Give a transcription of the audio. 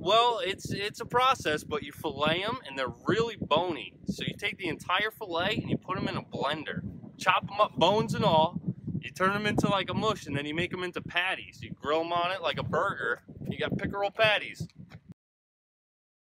Well, it's a process, but you fillet them and they're really bony. So you take the entire fillet and you put them in a blender, chop them up, bones and all. You turn them into like a mush, and then you make them into patties. You grill them on it like a burger. You got pickerel patties.